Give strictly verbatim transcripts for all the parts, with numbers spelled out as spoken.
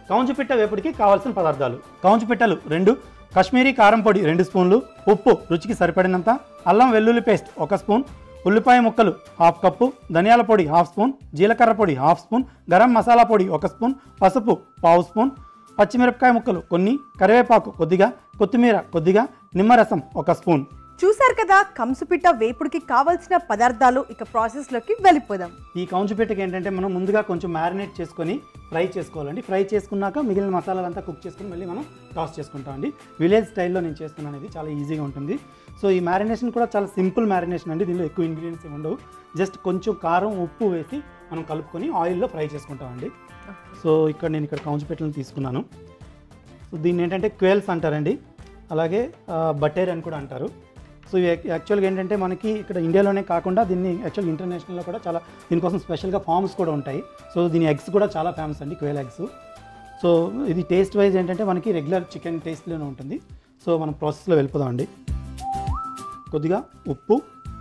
కౌంచుపిట్ట వేపుడికి కావాల్సిన పదార్థాలు: కౌంచుపిట్టలు రెండు, కాశ్మీరీ కారం పొడి రెండు స్పూన్లు, ఉప్పు రుచికి సరిపడినంత, అల్లం వెల్లుల్లి పేస్ట్ ఒక స్పూన్, ఉల్లిపాయ ముక్కలు హాఫ్ కప్పు, ధనియాల పొడి హాఫ్ స్పూన్, జీలకర్ర పొడి హాఫ్ స్పూన్, గరం మసాలా పొడి ఒక స్పూన్, పసుపు పావు స్పూన్, పచ్చిమిరపకాయ ముక్కలు కొన్ని, కరివేపాకు కొద్దిగా, కొత్తిమీర కొద్దిగా, నిమ్మరసం ఒక స్పూన్. చూసారు కదా కంసుపిట్ట వేపుడికి కావాల్సిన పదార్థాలు. ఇక ప్రాసెస్లోకి వెళ్ళిపోదాం. ఈ కౌంచుపిట్టకి ఏంటంటే మనం ముందుగా కొంచెం మ్యారినేట్ చేసుకొని ఫ్రై చేసుకోవాలండి. ఫ్రై చేసుకున్నాక మిగిలిన మసాలాలంతా కుక్ చేసుకుని మళ్ళీ మనం టాస్ చేసుకుంటామండి. విలేజ్ స్టైల్లో నేను చేస్తున్నాను, అనేది చాలా ఈజీగా ఉంటుంది. సో ఈ మ్యారినేషన్ కూడా చాలా సింపుల్ మ్యారినేషన్ అండి. దీనిలో ఎక్కువ ఇంగ్రీడియంట్స్ ఏమి ఉండవు. జస్ట్ కొంచెం కారం ఉప్పు వేసి మనం కలుపుకొని ఆయిల్లో ఫ్రై చేసుకుంటామండి. సో ఇక్కడ నేను ఇక్కడ కౌంచుపిట్టలను తీసుకున్నాను. సో దీన్ని ఏంటంటే క్వేల్స్ అంటారండి, అలాగే బటేర్ అని కూడా అంటారు. సో యాక్చువల్గా ఏంటంటే మనకి ఇక్కడ ఇండియాలోనే కాకుండా దీన్ని యాక్చువల్గా ఇంటర్నేషనల్లో కూడా చాలా దీనికోసం స్పెషల్గా ఫార్మ్స్ కూడా ఉంటాయి. సో దీని ఎగ్స్ కూడా చాలా ఫేమస్ అండి, క్వేల్ ఎగ్స్. సో ఇది టేస్ట్ వైజ్ ఏంటంటే మనకి రెగ్యులర్ చికెన్ టేస్ట్లోనే ఉంటుంది. సో మనం ప్రాసెస్లో వెళ్ళిపోదాం అండి. కొద్దిగా ఉప్పు,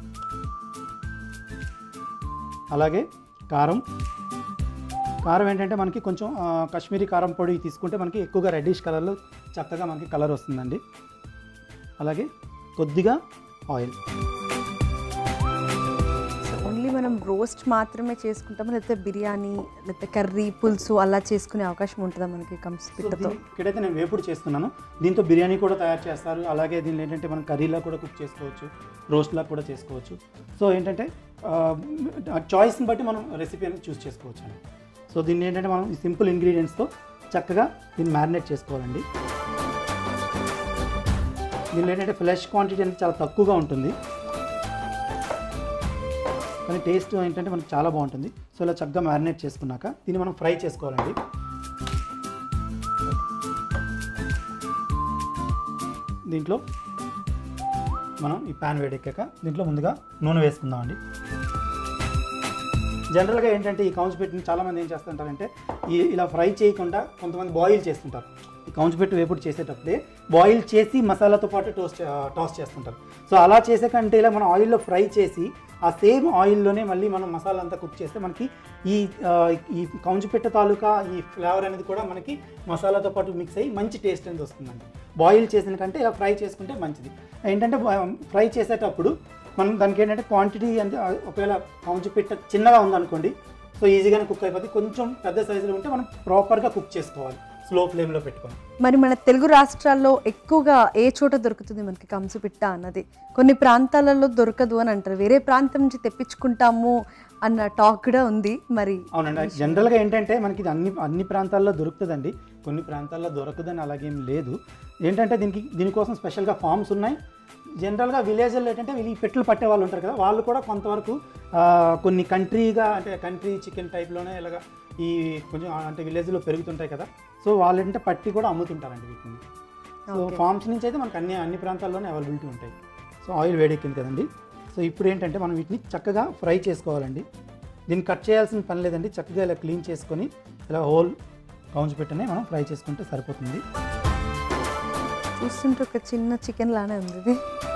అలాగే కారం. కారం ఏంటంటే మనకి కొంచెం కాశ్మీరీ కారం పొడి తీసుకుంటే మనకి ఎక్కువగా రెడ్డిష్ కలర్లో చక్కగా మనకి కలర్ వస్తుందండి. అలాగే కొద్దిగా ఆయిల్. ఓన్లీ మనం రోస్ట్ మాత్రమే చేసుకుంటాము, లేకపోతే బిర్యానీ లేకపోతే కర్రీ పులుసు అలా చేసుకునే అవకాశం ఉంటుందా మనకి కంసుపిట్టతో? ఇక్కడైతే నేను వేపుడు చేస్తున్నాను. దీంతో బిర్యానీ కూడా తయారు చేస్తారు. అలాగే దీనిలో ఏంటంటే మనం కర్రీలా కూడా కుక్ చేసుకోవచ్చు, రోస్ట్లా కూడా చేసుకోవచ్చు. సో ఏంటంటే చాయిస్ని బట్టి మనం రెసిపీ అనేది చూస్ చేసుకోవచ్చు అండి. సో దీన్ని ఏంటంటే మనం ఈ సింపుల్ ఇంగ్రీడియంట్స్తో చక్కగా దీన్ని మ్యారినేట్ చేసుకోవాలండి. దీనిలో ఏంటంటే ఫ్లెష్ క్వాంటిటీ అనేది చాలా తక్కువగా ఉంటుంది, కానీ టేస్ట్ ఏంటంటే మనకు చాలా బాగుంటుంది. సో ఇలా చక్కగా మ్యారినేట్ చేసుకున్నాక దీన్ని మనం ఫ్రై చేసుకోవాలండి. దీంట్లో మనం ఈ ప్యాన్ వేడెక్కాక దీంట్లో ముందుగా నూనె వేసుకుందామండి. జనరల్గా ఏంటంటే ఈ కౌంచుపిట్టని చాలామంది ఏం చేస్తుంటారంటే ఈ ఇలా ఫ్రై చేయకుండా కొంతమంది బాయిల్ చేస్తుంటారు. ఈ కౌంచుపిట్ట వేపుడు చేసేటప్పుడే బాయిల్ చేసి మసాలాతో పాటు టోస్ట్ టాస్ చేస్తుంటారు. సో అలా చేసే కంటే ఇలా మనం ఆయిల్లో ఫ్రై చేసి ఆ సేమ్ ఆయిల్లోనే మళ్ళీ మనం మసాలా అంతా కుక్ చేస్తే మనకి ఈ ఈ కౌంచుపిట్ట తాలూకా ఈ ఫ్లేవర్ అనేది కూడా మనకి మసాలాతో పాటు మిక్స్ అయ్యి మంచి టేస్ట్ అనేది వస్తుందండి. బాయిల్ చేసిన కంటే ఇలా ఫ్రై చేసుకుంటే మంచిది. ఏంటంటే ఫ్రై చేసేటప్పుడు మనం దానికి ఏంటంటే క్వాంటిటీ అంటే ఒకవేళ కౌంచుపిట్ట చిన్నగా ఉందనుకోండి, సో ఈజీగానే కుక్ అయిపోతుంది. కొంచెం పెద్ద సైజులో ఉంటే మనం ప్రాపర్గా కుక్ చేసుకోవాలి, స్లో ఫ్లేమ్లో పెట్టుకొని. మరి మన తెలుగు రాష్ట్రాల్లో ఎక్కువగా ఏ చోట దొరుకుతుంది మనకి కంసుపిట్ట అన్నది? కొన్ని ప్రాంతాలలో దొరకదు అని అంటారు, వేరే ప్రాంతం నుంచి తెప్పించుకుంటాము అన్న టాక్ కూడా ఉంది. మరి అవునండి, జనరల్గా ఏంటంటే మనకి ఇది అన్ని అన్ని ప్రాంతాల్లో దొరుకుతుందండి, కొన్ని ప్రాంతాల్లో దొరకదని అలాగేం లేదు. ఏంటంటే దీనికి దీనికోసం స్పెషల్గా ఫార్మ్స్ ఉన్నాయి. జనరల్గా విలేజ్లో ఏంటంటే ఈ పెట్టులు పట్టే వాళ్ళు ఉంటారు కదా, వాళ్ళు కూడా కొంతవరకు కొన్ని కంట్రీగా అంటే కంట్రీ చికెన్ టైప్లోనే ఇలాగా ఈ కొంచెం అంటే విలేజ్లో పెరుగుతుంటాయి కదా, సో వాళ్ళు ఏంటంటే పట్టి కూడా అమ్ముతుంటారండి వీటిని. సో ఫార్మ్స్ నుంచి అయితే మనకు అన్ని అన్ని ప్రాంతాల్లోనే అవైలబిలిటీ ఉంటాయి. సో ఆయిల్ వేడెక్కింది కదండి. సో ఇప్పుడు ఏంటంటే మనం వీటిని చక్కగా ఫ్రై చేసుకోవాలండి. దీన్ని కట్ చేయాల్సిన పని లేదండి, చక్కగా ఇలా క్లీన్ చేసుకొని ఇలా హోల్ కౌంచుపిట్టనే మనం ఫ్రై చేసుకుంటే సరిపోతుంది. చూస్తుంటే ఒక చిన్న చికెన్ లానే ఉంది ఇది.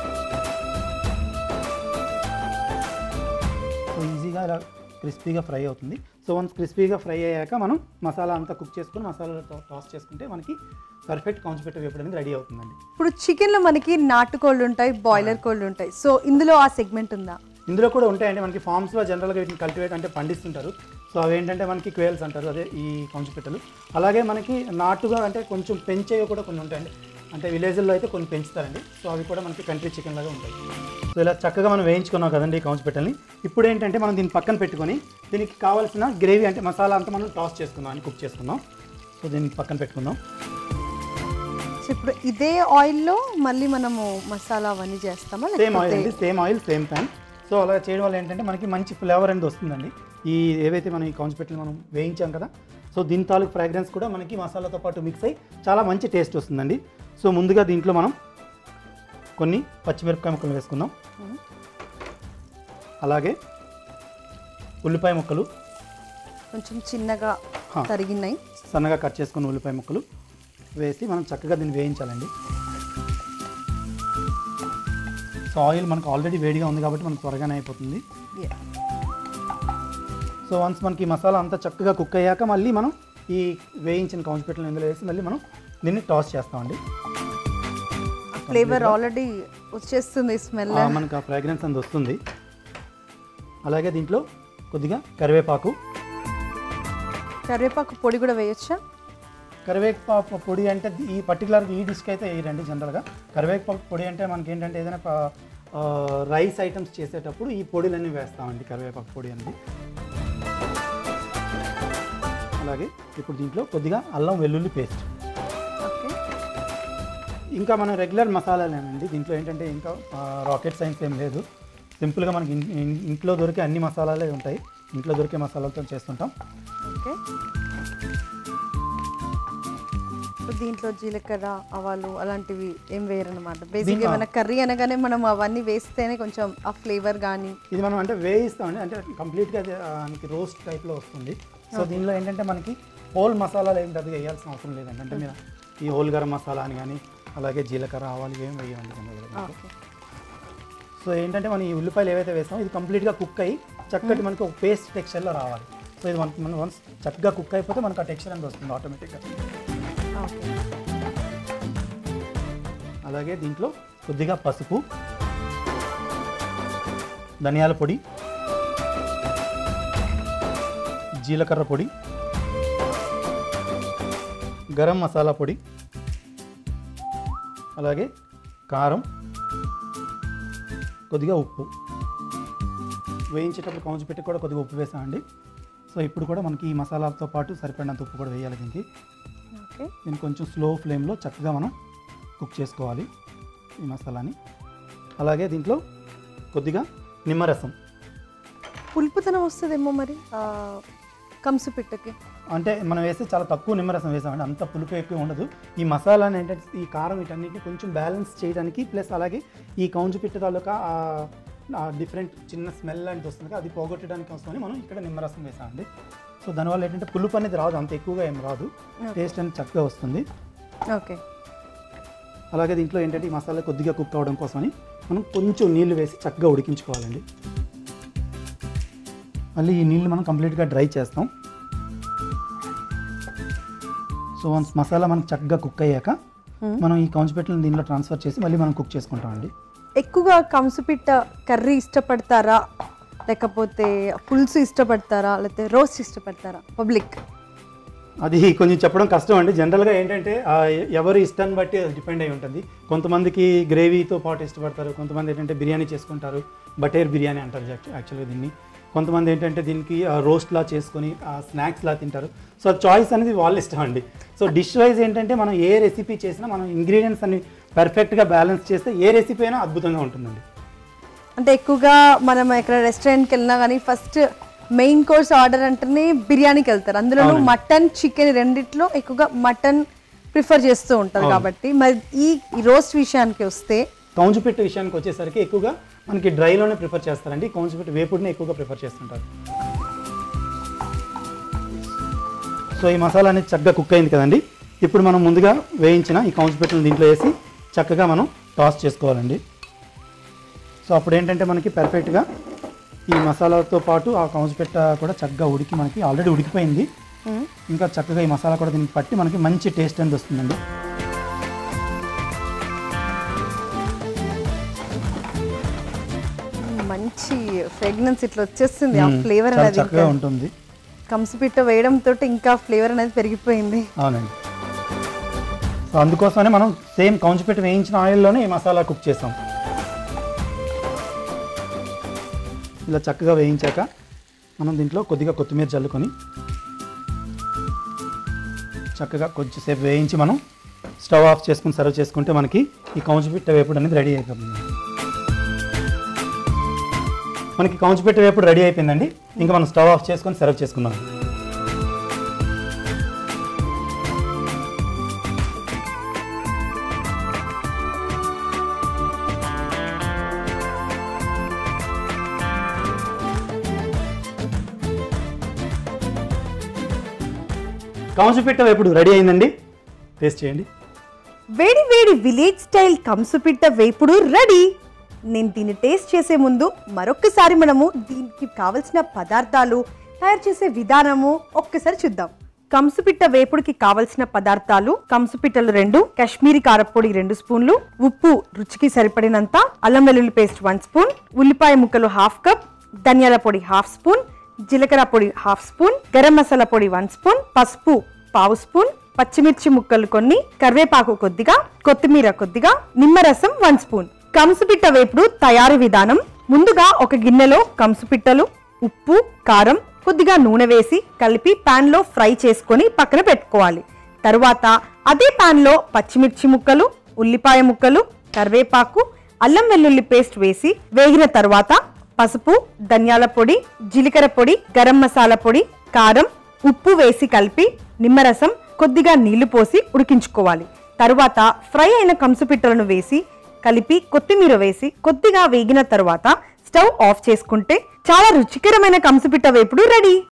సో ఈజీగా ఇలా క్రిస్పీగా ఫ్రై అవుతుంది. సో వన్స్ క్రిస్పీగా ఫ్రై అయ్యాక మనం మసాలా అంతా కుక్ చేసుకుని మసాలాతో టాస్ చేసుకుంటే మనకి పర్ఫెక్ట్ కౌంచుపిట్ట వేపుడు అనేది రెడీ అవుతుందండి. ఇప్పుడు చికెన్లో మనకి నాటుకోళ్ళు ఉంటాయి, బాయిలర్ కోళ్ళు ఉంటాయి. సో ఇందులో ఆ సెగ్మెంట్ ఉందా? ఇందులో కూడా ఉంటాయండి. మనకి ఫార్మ్స్లో జనరల్గా వీటిని కల్టివేట్ అంటే పండిస్తుంటారు. సో అవి ఏంటంటే మనకి క్వేల్స్ అంటారు, అదే ఈ కౌంచుపిట్టలు. అలాగే మనకి నాటుగా అంటే కొంచెం పెంచేవి కూడా కొన్ని ఉంటాయండి, అంటే విలేజ్లో అయితే కొన్ని పెంచుతారండి. సో అవి కూడా మనకి కంట్రీ చికెన్ లాగా ఉంటాయి. సో ఇలా చక్కగా మనం వేయించుకున్నాం కదండి ఈ కౌంచుపిట్టల్ని. ఇప్పుడు ఏంటంటే మనం దీన్ని పక్కన పెట్టుకొని దీనికి కావాల్సిన గ్రేవీ అంటే మసాలా అంతా మనం టాస్ చేసుకుందాం అని కుక్ చేసుకుందాం. సో దీన్ని పక్కన పెట్టుకుందాం. సో ఇప్పుడు ఇదే ఆయిల్లో మళ్ళీ మనము మసాలా అవన్నీ చేస్తామా? సేమ్ ఆయిల్ అండి, same oil same pan. So అలా చేయడం వల్ల ఏంటంటే మనకి మంచి ఫ్లేవర్ అనేది వస్తుందండి. ఈ ఏవైతే మనం ఈ కౌంచుపిట్టలు మనం వేయించాం కదా, సో దీని తాలూకు ఫ్రాగ్రెన్స్ కూడా మనకి మసాలాతో పాటు మిక్స్ అయ్యి చాలా మంచి టేస్ట్ వస్తుందండి. సో ముందుగా దీంట్లో మనం కొన్ని పచ్చిమిరపకాయ ముక్కలు వేసుకుందాం. అలాగే ఉల్లిపాయ ముక్కలు కొంచెం చిన్నగా తరిగినాయి, సన్నగా కట్ చేసుకున్న ఉల్లిపాయ ముక్కలు వేసి మనం చక్కగా దీన్ని వేయించాలండి. సో ఆయిల్ మనకు ఆల్రెడీ వేడిగా ఉంది కాబట్టి మనకు త్వరగానే అయిపోతుంది. సో వన్స్ మనకి మసాలా అంతా చక్కగా కుక్ అయ్యాక మళ్ళీ మనం ఈ వేయించిన కౌంచిపెట్టలను ఇందులో వేసి మళ్ళీ మనం దీన్ని టాస్ చేస్తామండి. ఫ్లేవర్ ఆల్రెడీ వచ్చేస్తుంది, స్మెల్ మనకు ఆ ఫ్రాగ్రెన్స్ అంత వస్తుంది. అలాగే దీంట్లో కొద్దిగా కరివేపాకు కరివేపాకు పొడి కూడా వేయొచ్చా? కరివేపాకు పొడి అంటే ఈ పర్టికులర్ ఈ డిష్కి అయితే వేయరండి. జనరల్గా కరివేపాకు పొడి అంటే మనకి ఏంటంటే ఏదైనా రైస్ ఐటమ్స్ చేసేటప్పుడు ఈ పొడిలన్నీ వేస్తామండి, కరివేపాకు పొడి అనేది. అలాగే ఇప్పుడు దీంట్లో కొద్దిగా అల్లం వెల్లుల్లి పేస్ట్. ఇంకా మనం రెగ్యులర్ మసాలాలేనండి, దీంట్లో ఏంటంటే ఇంకా రాకెట్ సైన్స్ ఏం లేదు. సింపుల్గా మనకి ఇంట్లో దొరికే అన్ని మసాలాలే ఉంటాయి, ఇంట్లో దొరికే మసాలాలతో చేస్తుంటాం. ఓకే, దీంట్లో జీలకర్ర ఆవాలు అలాంటివి ఏం వేయరన్నమాట. బేసిక్గా ఏమైనా కర్రీ అనగానే మనం అవన్నీ వేస్తేనే కొంచెం ఆ ఫ్లేవర్ కానీ ఇది మనం అంటే వేయిస్తామండి, అంటే కంప్లీట్గా మనకి రోస్ట్ టైప్లో వస్తుంది. సో దీనిలో ఏంటంటే మనకి హోల్ మసాలాలు ఏం పెద్దగా వేయాల్సిన అవసరం లేదండి. అంటే మీరు ఈ హోల్ గరం మసాలా అని కానీ అలాగే జీలకర్ర ఆవాలు ఏం వేయాలండి. సో ఏంటంటే మనం ఈ ఉల్లిపాయలు ఏవైతే వేస్తామో ఇది కంప్లీట్గా కుక్ అయ్యి చక్కటి మనకి ఒక పేస్ట్ టెక్స్చర్లో రావాలి. సో ఇది మనకి మనం వన్స్ చక్కగా కుక్ అయిపోతే మనకు ఆ టెక్స్చర్ అనేది వస్తుంది ఆటోమేటిక్గా. అలాగే దీంట్లో కొద్దిగా పసుపు, ధనియాల పొడి, జీలకర్ర పొడి, గరం మసాలా పొడి, అలాగే కారం, కొద్దిగా ఉప్పు. వేయించేటప్పుడు కౌంచి పెట్టి కూడా కొద్దిగా ఉప్పు వేసామండి. సో ఇప్పుడు కూడా మనకి ఈ మసాలాలతో పాటు సరిపడినంత ఉప్పు కూడా వేయాలి దీనికి. ఓకే, దీన్ని కొంచెం స్లో ఫ్లేమ్లో చక్కగా మనం కుక్ చేసుకోవాలి ఈ మసాలాని. అలాగే దీంట్లో కొద్దిగా నిమ్మరసం. పులుపుతనం వస్తుందేమో మరి కంసుపిట్టకి. అంటే మనం వేస్తే చాలా తక్కువ నిమ్మరసం వేసామండి, అంత పులుపు ఎక్కువ ఉండదు. ఈ మసాలాని ఏంటంటే ఈ కారం వీటన్నిటిని కొంచెం బ్యాలెన్స్ చేయడానికి, ప్లస్ అలాగే ఈ కౌంచి పిట్ట తాలూకా డిఫరెంట్ చిన్న స్మెల్ అనేది వస్తుంది, అది పోగొట్టడానికి వస్తుంది మనం ఇక్కడ నిమ్మరసం వేసామండి. సో దానివల్ల ఏంటంటే పులుపు అనేది రాదు, అంత ఎక్కువగా ఏం రాదు, టేస్ట్ అనేది చక్కగా వస్తుంది. ఓకే, అలాగే దీంట్లో ఏంటంటే ఈ మసాలా కొద్దిగా కుక్ అవ్వడం కోసమని మనం కొంచెం నీళ్లు వేసి చక్కగా ఉడికించుకోవాలండి. మళ్ళీ ఈ నీళ్ళు మనం కంప్లీట్గా డ్రై చేస్తాం. సో వన్స్ మసాలా మనకు చక్కగా కుక్ అయ్యాక మనం ఈ కౌంచిపెట్టలను దీనిలో ట్రాన్స్ఫర్ చేసి మళ్ళీ మనం కుక్ చేసుకుంటామండి. ఎక్కువగా కంసుపిట్ట కర్రీ ఇష్టపడతారా, లేకపోతే పులుసు ఇష్టపడతారా, లేకపోతే రోస్ట్ ఇష్టపడతారా పబ్లిక్? అది కొంచెం చెప్పడం కష్టం అండి. జనరల్గా ఏంటంటే ఎవరి ఇష్టాన్ని బట్టి అది డిపెండ్ అయి ఉంటుంది. కొంతమందికి గ్రేవీతో పాటు ఇష్టపడతారు, కొంతమంది ఏంటంటే బిర్యానీ చేసుకుంటారు, బటేర్ బిర్యానీ అంటారు యాక్చువల్గా దీన్ని. కొంతమంది ఏంటంటే దీనికి రోస్ట్లా చేసుకొని స్నాక్స్లా తింటారు. సో చాయిస్ అనేది వాళ్ళ ఇష్టం అండి. సో డిష్ వైజ్ ఏంటంటే మనం ఏ రెసిపీ చేసినా మనం ఇంగ్రీడియంట్స్ అన్ని పర్ఫెక్ట్గా బ్యాలెన్స్ చేస్తే ఏ రెసిపీ అయినా అద్భుతంగా ఉంటుందండి. అంటే ఎక్కువగా మనం ఎక్కడ రెస్టారెంట్కి వెళ్ళినా కానీ ఫస్ట్ మెయిన్ కోర్స్ ఆర్డర్ అంటేనే బిర్యానీకి వెళ్తారు, అందులో మటన్ చికెన్ రెండిట్లో ఎక్కువగా మటన్ ప్రిఫర్ చేస్తూ ఉంటారు. కాబట్టి మరి ఈ రోస్ట్ విషయానికి వస్తే కౌంచిపిట్ట విషయానికి వచ్చేసరికి ఎక్కువగా మనకి డ్రైలోనే ప్రిఫర్ చేస్తారండి. కౌంచిపిట్ట వేపుడుని ఎక్కువగా ప్రిఫర్ చేస్తుంటారు. సో ఈ మసాలా అనేది చక్కగా కుక్ అయింది కదండి. ఇప్పుడు మనం ముందుగా వేయించిన ఈ కౌంచిపిట్టను దీంట్లో వేసి చక్కగా మనం టాస్ చేసుకోవాలండి. సో అప్పుడు ఏంటంటే మనకి పర్ఫెక్ట్గా ఈ మసాలాతో పాటు ఆ కౌంచిపిట్ట కూడా చక్కగా ఉడికి మనకి ఆల్రెడీ ఉడికిపోయింది, ఇంకా చక్కగా ఈ మసాలా కూడా దీనికి పట్టి మనకి మంచి టేస్ట్ అనేది వస్తుందండి. మంచి ఫ్రేగ్రెన్స్ ఇట్లా వచ్చేస్తుంది, ఆ ఫ్లేవర్ అనేది చక్కగా ఉంటుంది. కంసుపిట్ట వేయడంతో ఇంకా ఫ్లేవర్ అనేది పెరిగిపోయింది. అవునండి. సో అందుకోసమనే మనం సేమ్ కౌంచిపిట్ట వేయించిన ఆయిల్లోనే ఈ మసాలా కుక్ చేసాం. ఇలా చక్కగా వేయించాక మనం దీంట్లో కొద్దిగా కొత్తిమీర చల్లుకొని చక్కగా కొంచెంసేపు వేయించి మనం స్టవ్ ఆఫ్ చేసుకుని సర్వ్ చేసుకుంటే మనకి ఈ కౌంచిపిట్ట వేపుడు అనేది రెడీ అయిపోతుంది. మనకి కౌంచిపిట్ట వేపుడు రెడీ అయిపోయిందండి. ఇంకా మనం స్టవ్ ఆఫ్ చేసుకొని సర్వ్ చేసుకుందాం. కౌంచిపిట్ట వేపుడు రెడీ అయిందండి, టేస్ట్ చేయండి. వేడి వేడి విలేజ్ స్టైల్ కంసుపిట్ట వేపుడు రెడీ. నేను దీన్ని టేస్ట్ చేసే ముందు మరొకసారి మనము దీనికి కావలసిన పదార్థాలు, తయారు చేసే విధానము ఒక్కసారి చూద్దాం. కంసుపిట్ట వేపుడికి కావలసిన పదార్థాలు: కంసుపిట్టలు రెండు, కాశ్మీరీ కారపొడి రెండు స్పూన్లు, ఉప్పు రుచికి సరిపడినంత, అల్లం వెల్లుల్లి పేస్ట్ వన్ స్పూన్, ఉల్లిపాయ ముక్కలు హాఫ్ కప్, ధనియాల పొడి హాఫ్ స్పూన్, జీలకర్ర పొడి హాఫ్ స్పూన్, గరం మసాలా పొడి వన్ స్పూన్, పసుపు పావు స్పూన్, పచ్చిమిర్చి ముక్కలు కొన్ని, కరివేపాకు కొద్దిగా, కొత్తిమీర కొద్దిగా, నిమ్మరసం వన్ స్పూన్. కంసుపిట్ట వేపుడు తయారీ విధానం: ముందుగా ఒక గిన్నెలో కంసుపిట్టలు, ఉప్పు, కారం, కొద్దిగా నూనె వేసి కలిపి పాన్ లో ఫ్రై చేసుకొని పక్కన పెట్టుకోవాలి. తరువాత అదే పాన్ లో పచ్చిమిర్చి ముక్కలు, ఉల్లిపాయ ముక్కలు, కరివేపాకు, అల్లం వెల్లుల్లి పేస్ట్ వేసి వేగిన తర్వాత పసుపు, ధనియాల పొడి, జీలకర్ర పొడి, గరం మసాలా పొడి, కారం, ఉప్పు వేసి కలిపి నిమ్మరసం, కొద్దిగా నీళ్లు పోసి ఉడికించుకోవాలి. తరువాత ఫ్రై అయిన కంసుపిట్టలను వేసి కలిపి కొత్తిమీర వేసి కొద్దిగా వేగిన తరువాత స్టవ్ ఆఫ్ చేసుకుంటే చాలా రుచికరమైన కంసుపిట్ట వేపుడు రెడీ.